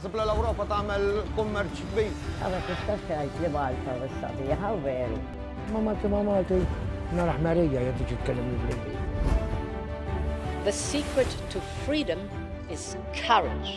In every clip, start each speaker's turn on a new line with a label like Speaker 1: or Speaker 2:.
Speaker 1: Sibla l-Ewropa tagħmel kummerċ kbir.
Speaker 2: Għada tistax tgħid li Malta bis-sabiħa u veru.
Speaker 3: Malti naraħ Marija jgħid titkellem l-Ingliż.
Speaker 4: The secret to freedom is courage.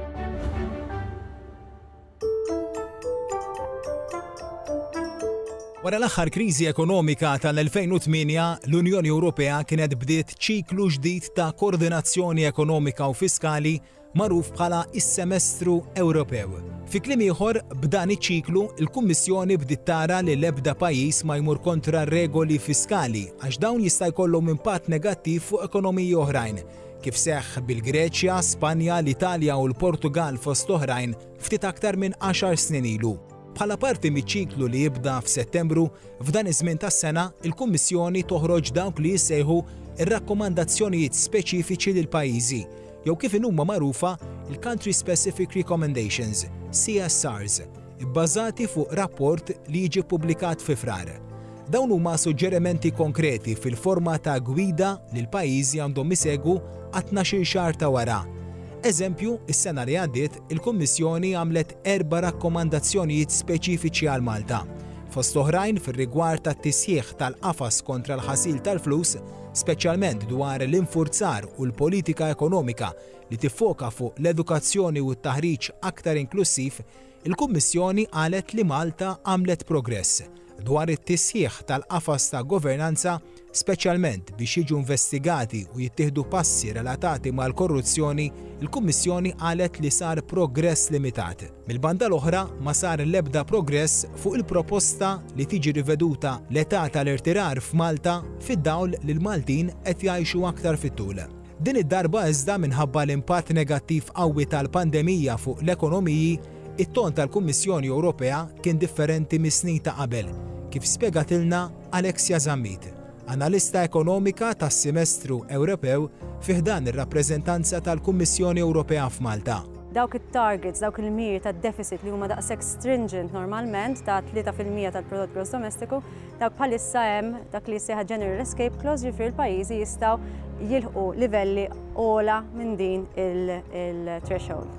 Speaker 5: Wara l-aħħar kriżi ekonomika tal-2008, l-Unjoni Ewropea kienet bdiet ċiklu ġdid ta' koordinazzjoni ekonomika u fiskali magħruf bħala is-Semestru Ewropew. Fi kliem ieħor, b'dan iċ-ċiklu il-Kummissjoni bdiet tara li l-ebda pajjiż ma jmur kontra regoli fiskali għax dawn jista' jkollhom impatt negattiv fuq ekonomiji oħrajn, kif seħħ bil-Greċja, Spanja, l-Italja u l-Portugal fost oħrajn ftit aktar minn 10 snin ilu. Bħala parti miċ-ċiklu li jibda f'Settembru, f'dan iż-żmien tas-sena, il-Kummissjoni toħroġ dawk li jissejħu ir-rakkomandazzjonijiet speċifiċi lil pajjiżi, jew kif huma magħrufa il-Country Specific Recommendations, CSRs, bbażati fuq rapport li jiġi ppubblikat fi frar. Dawn huma suġġerimenti konkreti fil-forma ta' gwida li l-pajjiżi għandhom isegwu għat 12 xahar ta' wara. Eżempju, is-sena li għaddiet, il-Kummissjoni għamlet 4 rakkomandazzjonijiet speċifiċi għal Malta. Fost oħrajn fir-rigward tat-tisjieħ tal-qafas kontra l-ħasil tal-flus, speċjalment dwar l-infurzar u l-politika ekonomika li tiffoka fuq l-edukazzjoni u t-taħriġ aktar inklusiv, il-Kummissjoni qalet li Malta għamlet progress dwar it-tisjieħ tal-qafas ta' governanza, speċjalment biex jiġu investigati u jittieħdu passi relatati mal-korruzzjoni, il-Kummissjoni qalet li sar progress limitat. Mill-banda l-oħra ma sar l-ebda progress fuq il-proposta li tiġi riveduta l-età tal-irtirar f'Malta fid-dawl li l-Maltin qed jgħixu aktar fit-tul. Din id-darba iżda minħabba l-impatt negattiv qawwi tal-pandemija fuq l-ekonomiji, it-ton tal-Kummissjoni Ewropea kien differenti mis-snin ta' qabel, kif spjegatilna Alexia Zammit, analista ekonomika tas-Semestru Ewropew fih dan ir-rappreżentanza tal-Kummissjoni Ewropea f'Malta.
Speaker 6: Dawk it-targets, dawk il-miri tad-deficit li huma daqshekk stringent normalment ta' 3% tal-prodott gross domestiku, dawk bħalissa hemm dak li jsejħa General Escape Clause jiġifieri l-pajjiżi jistgħu jilħqu livelli ogħla minn din il-threshold.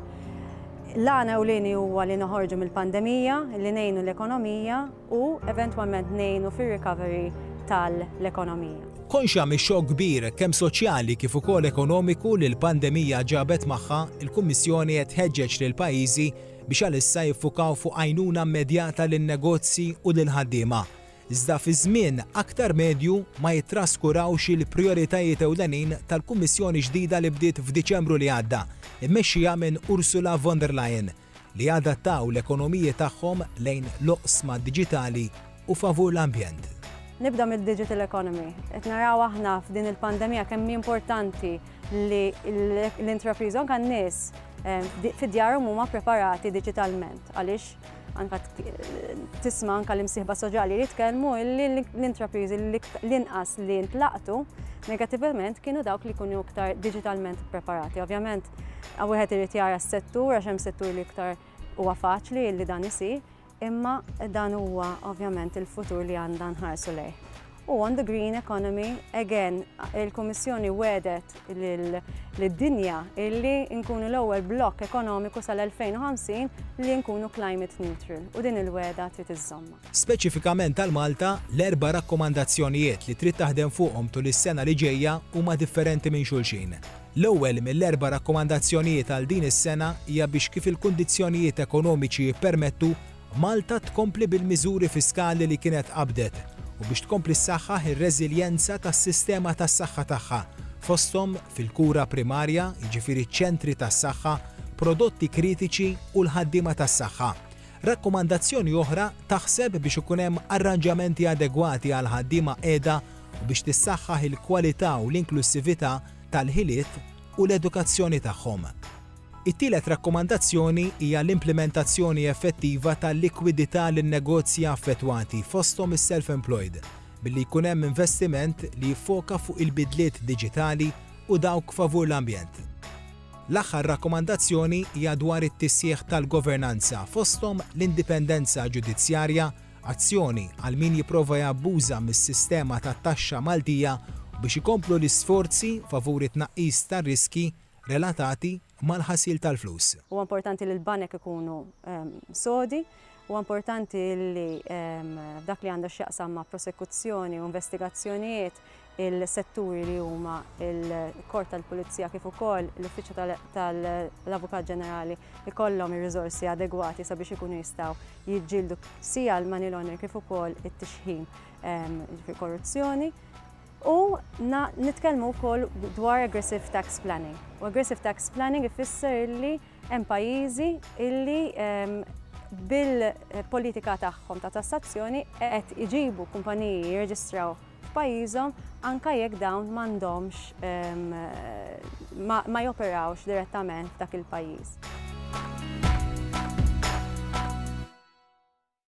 Speaker 6: L-għana ewlieni huwa li noħorġu mill-pandemija, li ngħinu l-ekonomija u eventwalment ngħinu fir-recovery tal-ekonomija.
Speaker 5: Konxa mix-xokk kbir kemm soċjali kif ukoll ekonomiku li l-pandemija ġabet magħha, il-Kummissjoni qed tħeġġeġ lil pajjiżi biex għalissa jiffukaw fuq għajnuna immedjata lin-negozji u lil-ħaddiema. Iżda fi żmien aktar medju ma jitraskurawx il-prijoritajiet ewlenin tal-Kummissjoni ġdida li bdiet f'Diċembru li għadda, immexxija minn Ursula von der Leyen, li adattaw l-ekonomiji tagħhom lejn l-oqsma diġitali u favur l-ambjent.
Speaker 6: Nibda mid-digital economy. Qed naraw aħna f'din il-pandemija kemm importanti li l-intrapriżi anke n-nies fid-djarhom huma preparati diġitalment għaliex anka tisma' anka l-imsieħba soċjali li jitkellmu li l-intrapriżi l-inqas li ntlaqtu negattivament kienu dawk li jkunu iktar diġitalment preparati. Ovvjament, wieħed irid jara s-settur għax hemm settur li iktar huwa faċli li dan isir, imma dan huwa ovvjament il-futur li għandna nħarsu lejh. U on the green economy, again, il-Kummissjoni wedet lid-dinja illi nkunu l-ewwel blokk ekonomiku sal-2050 li nkunu climate neutral u din il-weda trid iżżomma.
Speaker 5: Speċifikament għal Malta, l-4 rakkomandazzjonijiet li trid taħdem fuqhom tul is-sena li ġejja huma differenti minn xulxin. L-ewwel mill-4 rakkomandazzjonijiet għal din is-sena hija biex kif il-kundizzjonijiet ekonomiċi jippermettu Malta tkompli bil-miżuri fiskali li kienet qabdet u biex tkompli s-saħħaħ ir-reżiljenza tas-sistema tas-saħħa tagħha fosthom fil-kura primarja, jiġifieri ċ-ċentri tas-saħħa, prodotti kritiċi u l-ħaddiema tas-saħħa. Rakkomandazzjoni oħra taħseb biex ikun hemm arranġamenti adegwati għal ħaddiema qiegħda u biex tissaħħaħ il-kwalità u l-inklusività tal-ħiliet u l-edukazzjoni tagħhom. It-tielet rakkomandazzjoni hija l-implementazzjoni effettiva tal-likwidità lin-negozji affettwati fosthom is-self-employed billi jkun hemm investiment li jiffoka fuq il-bidliet diġitali u dawk favur l-ambjent. L-aħħar rakkomandazzjoni hija dwar it-tisjieħ tal-governanza fosthom l-indipendenza ġudizzjarja, azzjoni għal min jipprova jabbuża mis-sistema tat-taxxa Maltija biex ikomplu l-isforzi favur it-tnaqqis tar-riski relatati mal-ħasil tal-flus.
Speaker 6: U importanti li l-banek ikunu sodi, u importanti li dak li għandu x'jaqsam ma' prosekuzzjoni u investigazzjonijiet il-setturi li huma il-Kort tal-Pulizija kif ukoll l-Uffiċċju tal-Avukat Ġenerali ikollhom ir-riżorsi adegwati sabiex ikunu jistgħu jiġġieldu sija l-money laundering kif ukoll it-tixħim korruzzjoni. U nitkellmu wkoll dwar aggressive tax planning. U aggressive tax planning ifisser li hemm pajjiżi illi bil-politika tagħhom ta' tassazzjoni qed iġibu kumpaniji jirreġistraw f'pajjiżhom anke jekk dawn m'għandhomx ma joperawx direttament f'dak il-pajjiż.